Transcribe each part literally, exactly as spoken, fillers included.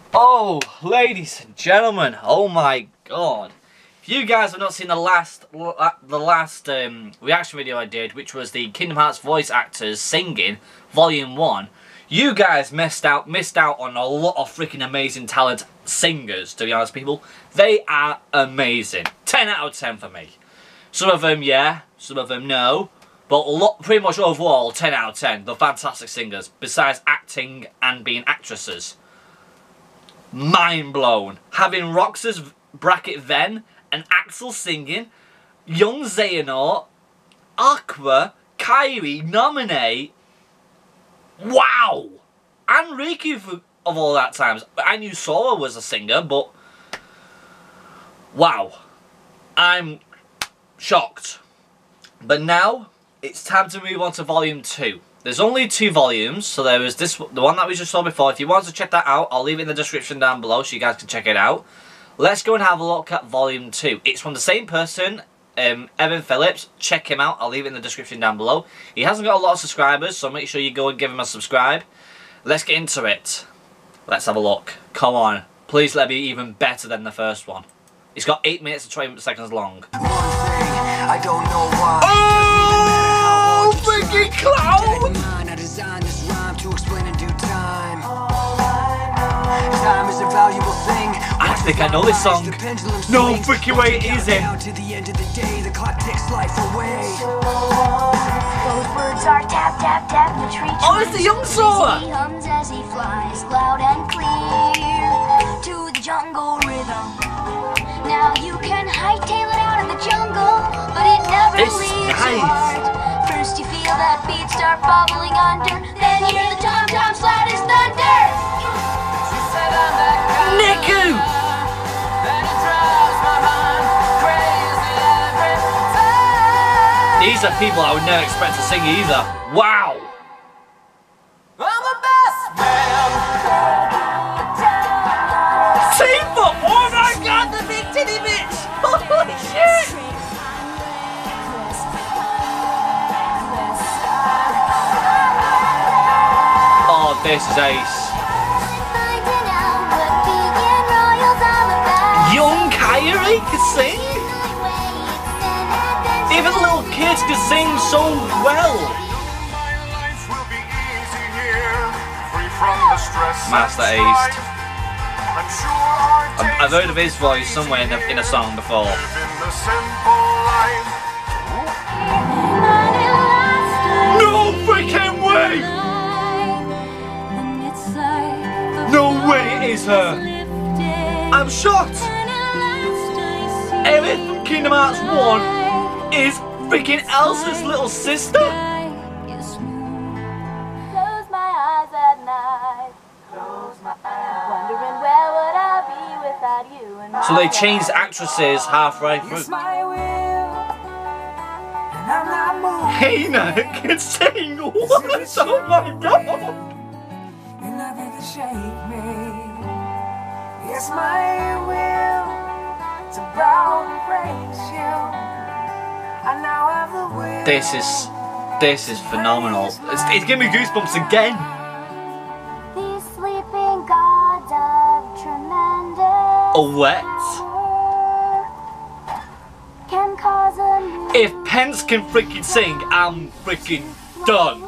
Oh, ladies and gentlemen, oh my god. If you guys have not seen the last the last um, reaction video I did, which was the Kingdom Hearts voice actors singing Volume one, you guys missed out missed out on a lot of freaking amazing talent singers, to be honest, people. They are amazing. ten out of ten for me. Some of them, yeah, some of them, no. But a lot, pretty much overall, ten out of ten. They're fantastic singers, besides acting and being actresses. Mind blown. Having Roxas bracket Ven and Axel singing, young Xehanort, Aqua, Kairi, Naminé. Wow! And Riku for, of all that times. I knew Sora was a singer, but wow. I'm shocked. But now it's time to move on to volume two. There's only two volumes, so there was this, the one that we just saw before. If you want to check that out, I'll leave it in the description down below so you guys can check it out. Let's go and have a look at volume two. It's from the same person, um, Evan Phillips. Check him out. I'll leave it in the description down below. He hasn't got a lot of subscribers, so make sure you go and give him a subscribe. Let's get into it. Let's have a look. Come on. Please let it be even better than the first one. It's got eight minutes and twenty seconds long. I don't know why. Oh, freaking clown! I designed this rhyme to explain in due time. Time is a valuable thing. I think I know this song. No freaking way it isn't. To the end of the day, the clock takes life away. Those birds are tap tap tap the tree. Oh, it's the young Sora. He hums as he flies loud and clear to the jungle rhythm. Now you can hightail it out in the jungle, but it never It's leaves nice. your heart. First you feel that beat start bubbling under, then you hear the tom toms loud as thunder. Niku! These are people I would never expect to sing either. Wow! I'm the best man. Tifa! Oh my god, the big titty bitch! Holy shit! Oh, this is ace. Young Kairi can sing? Even little kids can sing so well. Master Ace. I've, I've heard of his voice somewhere in a, in a song before. No freaking way! No way it is her! I'm shocked! Aerith from Kingdom Hearts one is freaking Elsa's little sister! Close my eyes at night. Close my eyes. Wondering where would I be without you and So they changed actresses halfway through. My will, and I'm not moving. Hina can sing! What? Oh my god! And nothing can shake me. It's my will to bow and praise you. I now have the will. This is, this is phenomenal. It's, it's giving me goosebumps again. these sleeping gods of tremendous A wet. power can cause a new If Pence can freaking sing, I'm freaking done.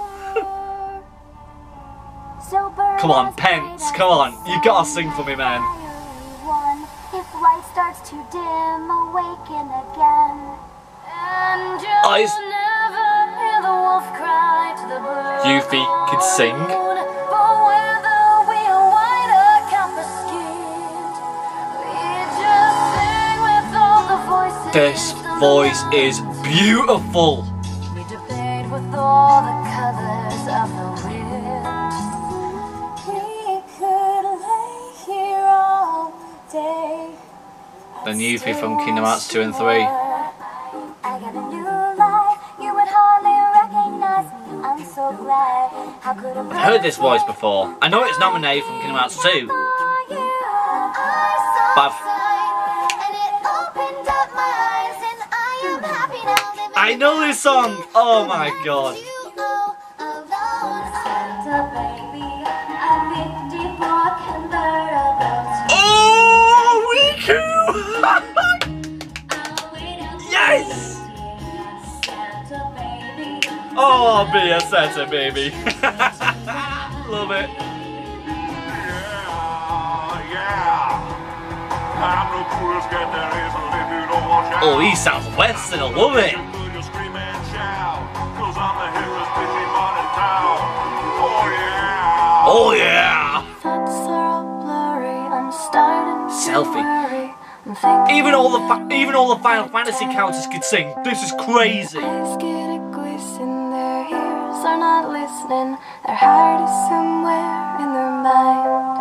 So burn Come on, as Pence, bright come on. as You gotta sing for me, man. one. If light starts to dim, awaken again. And you'll Oh, it's- never hear the wolf cry to the bird. Yuffie can sing. But whether we are white or copper skinned, we just sing with all the voices. This of voice love. is beautiful. We debate with all the colors of the wind. We could lay here all day. The Yuffie from Kingdom Hearts two and three. I got a new life. You would hardly recognize me. I'm so glad. How could a I've heard this voice before. I know it's Naminé from Kingdom Hearts two. But I've, I know this song. Oh my god. Santa baby, I picked you for convertible. me a Santa baby. Love it. Oh, he sounds Western, I love it. Oh yeah. Thoughts are all blurry, I'm starting to Selfie. worry. I'm thinking Even all the fa even all the Final Fantasy characters could sing. This is crazy. eyes get a glisten, their ears are not listening, their heart is somewhere in their mind.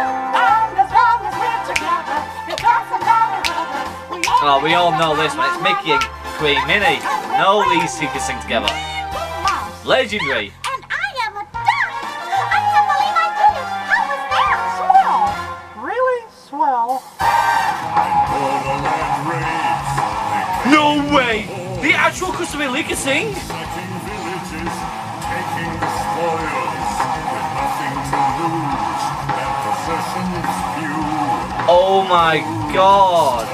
Oh, we all know this one. It's Mickey and Queen Minnie. No, these two can sing together. Legendary. And I am a duck! I can't believe I did it! How was that? Swell! Really swell. No way! The actual Christopher Lee can sing? Oh my god!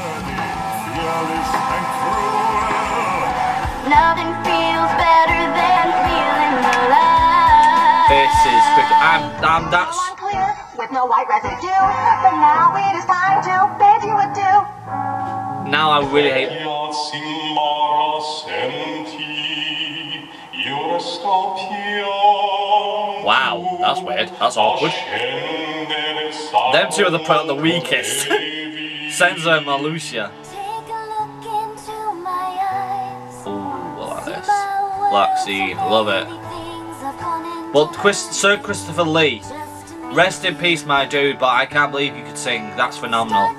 Nothing feels better than feeling alive. This is quick. I'm, I'm that's. Clear with no white residue, but now it is time to bid you adieu. Now I really hate. Wow, that's weird. That's awkward. Them two are the, pro the weakest. Senza and Marluxia. Take a look into my eyes. Ooh, I like this. Black Sea, love it. Well, Chris, Sir Christopher Lee, rest in peace, my dude. But I can't believe you could sing. That's phenomenal.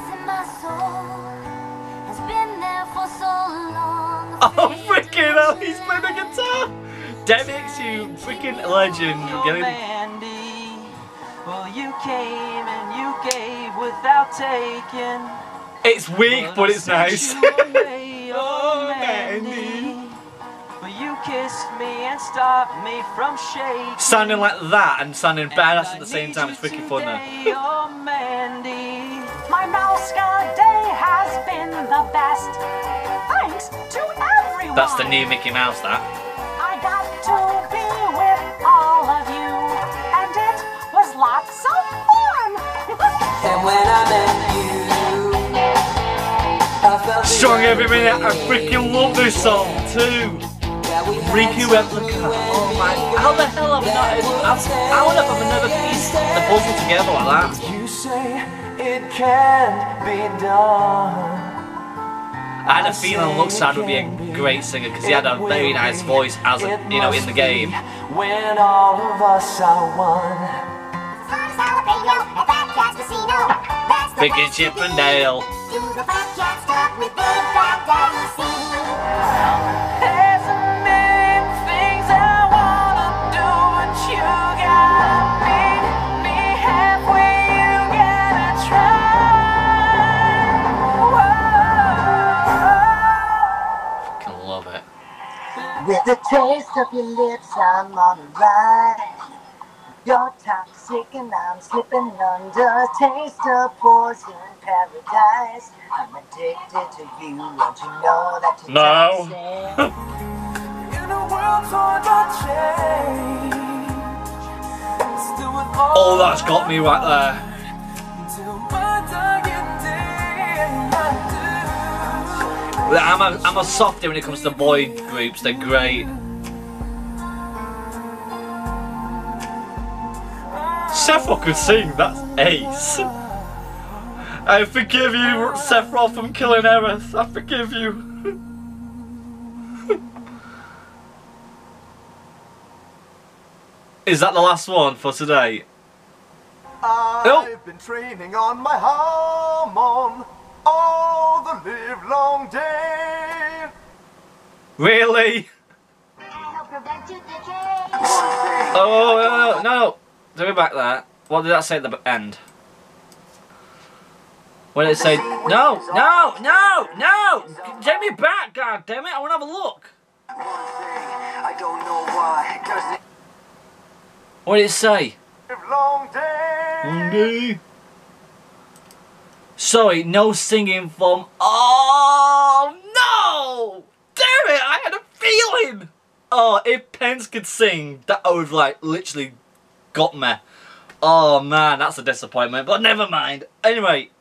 Oh, freaking hell, he's playing the guitar! Demix, you freaking legend. Get him. Mandy, well, you came and you gave without taking. It's weak, but it's nice. Oh, Mandy, well, you kissed me and stopped me from shaking. Sounding like that and sounding badass at the same time, it's freaking fun now. Oh, Mandy. My Mouska day has been the best. Thanks to everyone. That's the new Mickey Mouse, that. I got to be with all of you, and it was lots of fun. And when I met you, I felt Strong every minute, I freaking love this song too. Riku Replica. Oh my, how the hell have I not, I've, I wonder if I've never pieced the puzzle together like that. You say it can't be done. I had a feeling Luxad would be a great singer because he had a very nice voice as a, you know, in the game. When all of us are one. Freaking Chip and Dale. There's a million things I wanna do, but you gotta meet me halfway. You gotta try. Whoa. I love it. With the taste of your lips, I'm on a ride. You're toxic and I'm slipping under. Taste of poison paradise. I'm addicted to you, don't you know that you're No. toxic? In a world torn by change, still with all Oh, that's got me right there. till my dying day I do. I'm a, I'm a softie when it comes to boy groups, they're great. Sephiroth could sing, that's ace. I forgive you, Sephiroth, from killing Aerith. I forgive you. Is that the last one for today? I've Oh. been training on my hormone all the live long day. Really? Oh, no, no, no. Do me back there. What did that say at the end? What did it say? No, no, no, no! Take me back, god damn it! I want to have a look. I don't know why. Cause What did it say? live long day. Sorry, no singing from. Oh no! Damn it! I had a feeling. Oh, if Pence could sing, that would have, like, literally got me. Oh man, that's a disappointment, but never mind. Anyway,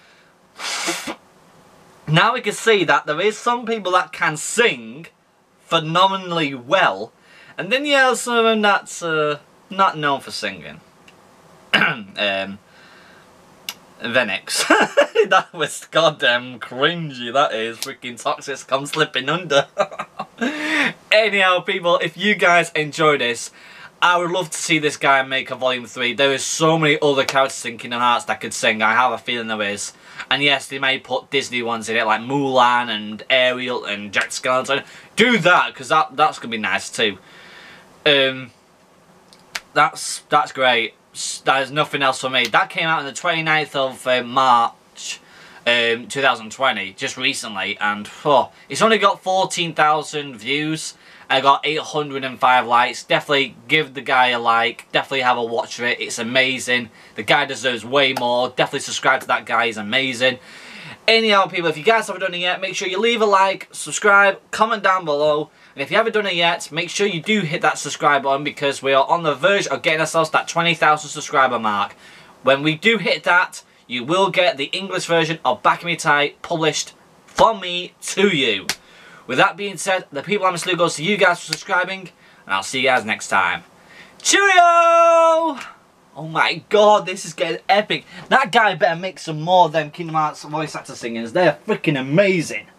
now we can see that there is some people that can sing phenomenally well, and then you have some of them that's uh, not known for singing. um, Venix. That was goddamn cringy, that is. Freaking Toxic come slipping under. Anyhow, people, if you guys enjoy this, I would love to see this guy make a volume three. There is so many other characters in Kingdom Hearts that could sing. I have a feeling there is. And yes, they may put Disney ones in it, like Mulan and Ariel and Jack Skellington. Do that, because that, that's going to be nice too. Um, that's, that's great. There's nothing else for me. That came out on the twenty-ninth of uh, March um, two thousand twenty, just recently. And oh, it's only got fourteen thousand views. I got eight hundred and five likes. Definitely give the guy a like. Definitely have a watch for it. It's amazing. The guy deserves way more. Definitely subscribe to that guy. He's amazing. Anyhow, people, if you guys haven't done it yet, make sure you leave a like, subscribe, comment down below. And if you haven't done it yet, make sure you do hit that subscribe button, because we are on the verge of getting ourselves that twenty thousand subscriber mark. When we do hit that, you will get the English version of Baka Mitai published from me to you. With that being said, the people I'm salute goes to you guys for subscribing, and I'll see you guys next time. Cheerio! Oh my god, this is getting epic. That guy better make some more of them Kingdom Hearts voice actor singers. They're freaking amazing.